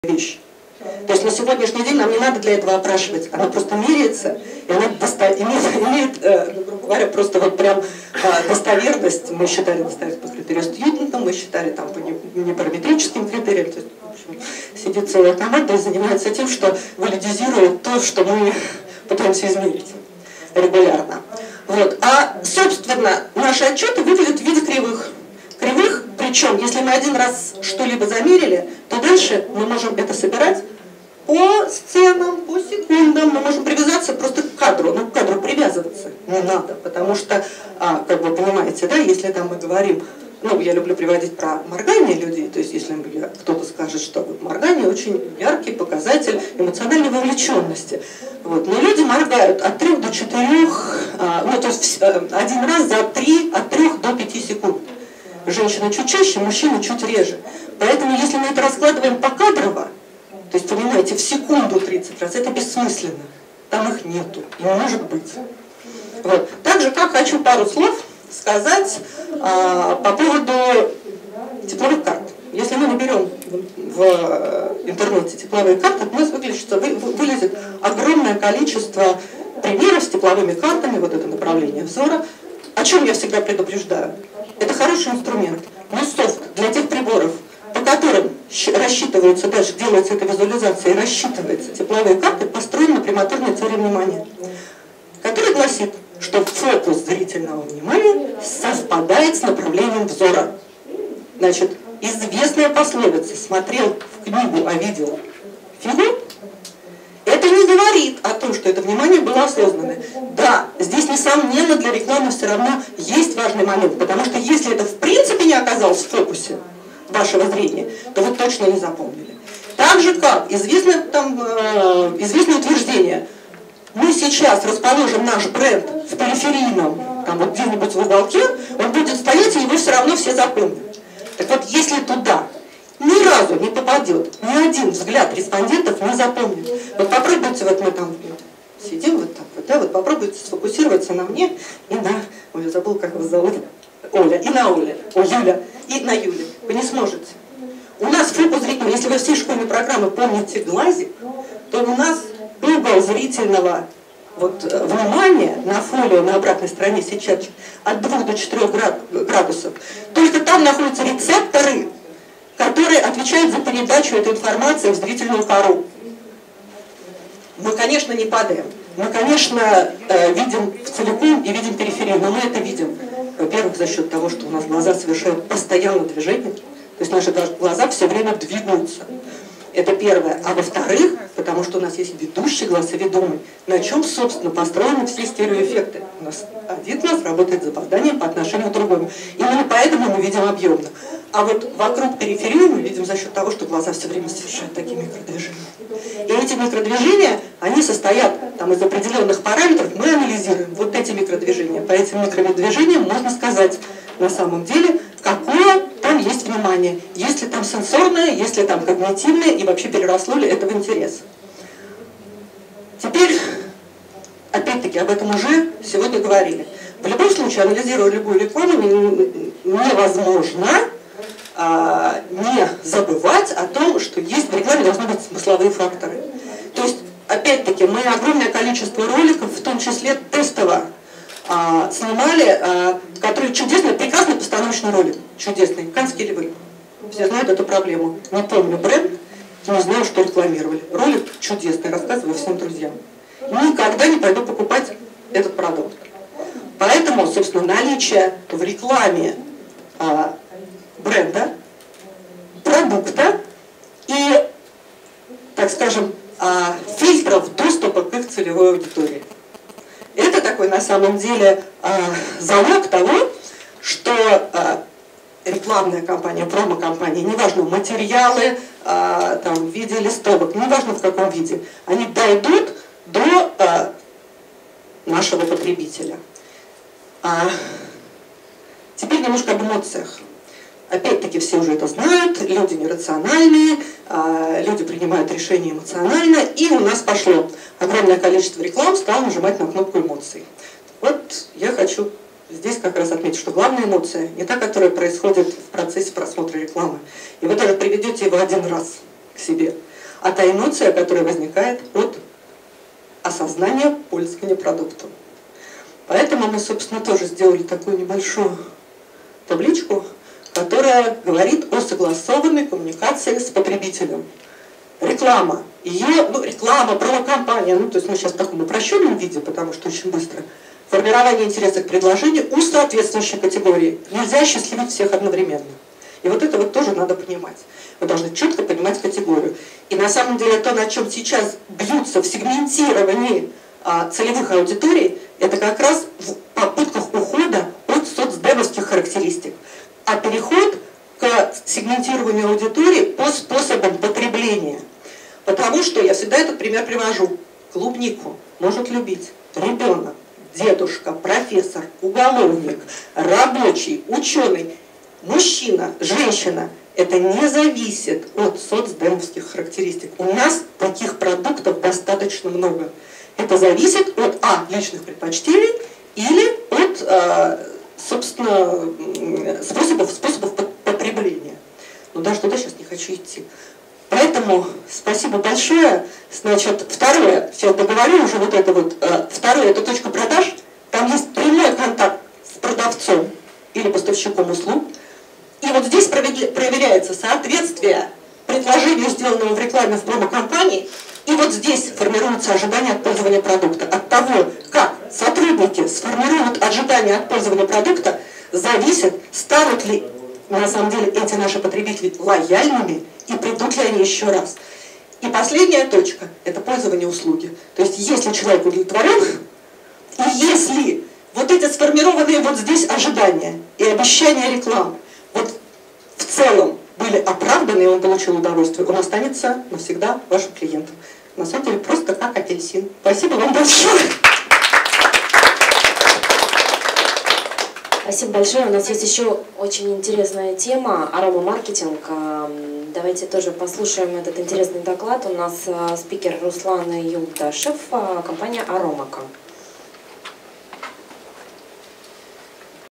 вещь. То есть на сегодняшний день нам не надо для этого опрашивать, она просто меряется, и она имеет, грубо говоря, просто вот прям достоверность. Мы считали достоверность по критерию Стьюдента, мы считали там по непараметрическим критериям. То есть, в общем, сидит целая команда и занимается тем, что валидизирует то, что мы пытаемся измерить регулярно. Вот. А, собственно, наши отчеты выглядят в виде кривых. Причем, если мы один раз что-либо замерили, то дальше мы можем это собирать по сценам, по секундам. Мы можем привязаться просто к кадру. Но к кадру привязываться не надо, потому что, как вы понимаете, да, если там мы говорим, ну, я люблю приводить про моргание людей, то есть если кто-то скажет, что вот моргание очень яркий показатель эмоциональной вовлеченности. Вот. Но люди моргают от 3 до 4, ну, то есть один раз за от 3 до 5 секунд. Женщины чуть чаще, мужчины чуть реже. Поэтому, если мы это раскладываем покадрово, то есть, понимаете, в секунду 30 раз, это бессмысленно. Там их нету, и не может быть. Вот. Также, как хочу пару слов сказать по поводу тепловых карт. Если мы наберем в интернете тепловые карты, то у нас вылезет огромное количество примеров с тепловыми картами, вот это направление взора. О чем я всегда предупреждаю? Это хороший инструмент, но софт для тех приборов, по которым рассчитываются, дальше делается эта визуализация и рассчитывается тепловые карты, построен на премоторной теории внимания, которая гласит, что фокус зрительного внимания совпадает с направлением взора. Значит, известная пословица «смотрел в книгу, а видел фигу» это не говорит о том, что это внимание было осознанное. Да, здесь, несомненно, для рекламы все равно есть важный момент, потому что если это в принципе не оказалось в фокусе вашего зрения, то вы точно не запомнили. Так же, как известное утверждение, мы сейчас расположим наш бренд в периферийном, там вот где-нибудь в уголке, он будет стоять, и его все равно все запомнят. Так вот, если туда ни разу не попадет, ни один взгляд респондентов не запомнит. Вот попробуйте, вот мы там сидим вот так вот, да, вот попробуйте сфокусироваться на мне и на, ой, я забыл, как вас зовут, Оля, и на Оле, о, Юля, и на Юле. Вы не сможете. У нас фокус зрительного, если вы все школьные программы помните глазик, то у нас угол зрительного вот, внимания на фолио на обратной стороне сетчатки от 2 до 4 градусов. Только там находятся рецепторы, которые отвечают за передачу этой информации в зрительную кору. Мы, конечно, не падаем. Мы, конечно, видим целиком и видим периферию, но мы это видим, во-первых, за счет того, что у нас глаза совершают постоянно движение, то есть наши глаза все время двигаются. Это первое. А во-вторых, потому что у нас есть ведущий глаз и ведомый, на чем, собственно, построены все стереоэффекты. У нас один глаз работает с запозданием по отношению к другому. Именно поэтому мы видим объемно. А вот вокруг периферии мы видим за счет того, что глаза все время совершают такие микродвижения. И эти микродвижения, они состоят там, из определенных параметров, мы анализируем вот эти микродвижения. По этим микродвижениям можно сказать на самом деле, какое там есть внимание, есть ли там сенсорное, есть ли там когнитивное, и вообще переросло ли это в интерес. Теперь, опять-таки, об этом уже сегодня говорили. В любом случае, анализируя любую рекламу, невозможно не забывать о том, что есть в рекламе должны быть смысловые факторы. То есть, опять-таки, мы огромное количество роликов, в том числе тестово, снимали, которые чудесный, прекрасный постановочный ролик, чудесный, «Каннские львы». Все знают эту проблему. Не помню бренд, не знаю, что рекламировали. Ролик чудесный, рассказываю всем друзьям. Никогда не пойду покупать этот продукт. Поэтому, собственно, наличие в рекламе бренда, продукта и, так скажем, фильтров доступа к их целевой аудитории. Это такой, на самом деле, залог того, что рекламная кампания, промо-компания, неважно, материалы там, в виде листовок, неважно в каком виде, они дойдут до нашего потребителя. Теперь немножко об эмоциях. Опять-таки все уже это знают, люди нерациональные, люди принимают решения эмоционально, и у нас пошло огромное количество реклам, стало нажимать на кнопку эмоций. Вот я хочу здесь как раз отметить, что главная эмоция не та, которая происходит в процессе просмотра рекламы. И вы даже приведете его один раз к себе, а та эмоция, которая возникает от осознания пользования продуктом. Поэтому мы, собственно, тоже сделали такую небольшую табличку, которая говорит о согласованной коммуникации с потребителем. Реклама. Реклама, промо-компания, то есть мы сейчас в таком упрощенном виде, потому что очень быстро. Формирование интереса к предложению у соответствующей категории. Нельзя счастливить всех одновременно. И вот это вот тоже надо понимать. Вы должны четко понимать категорию. И на самом деле то, на чем сейчас бьются в сегментировании целевых аудиторий, это как раз в попытках ухода от соцдевовских характеристик. А переход к сегментированию аудитории по способам потребления. Потому что я всегда этот пример привожу. Клубнику может любить ребенок, дедушка, профессор, уголовник, рабочий, ученый, мужчина, женщина. Это не зависит от соцдемовских характеристик. У нас таких продуктов достаточно много. Это зависит от личных предпочтений или от, собственно, способов потребления. Но даже туда сейчас не хочу идти. Поэтому спасибо большое. Значит, второе, сейчас договорю уже вот это вот. Второе, это точка продаж. Там есть прямой контакт с продавцом или поставщиком услуг. И вот здесь проверяется соответствие предложению, сделанному в рекламе в промо-компании, и вот здесь формируются ожидания от пользования продукта. От того, как сотрудники сформируют ожидания от пользования продукта, зависит, станут ли на самом деле эти наши потребители лояльными и придут ли они еще раз. И последняя точка – это пользование услуги. То есть если человек удовлетворен, и если вот эти сформированные вот здесь ожидания и обещания рекламы вот в целом были оправданы, и он получил удовольствие, он останется навсегда вашим клиентом. На самом деле просто как апельсин. Спасибо вам большое. Спасибо большое. У нас есть еще очень интересная тема – аромамаркетинг. Давайте тоже послушаем этот интересный доклад. У нас спикер Руслан Юлдашев, компания Аромака.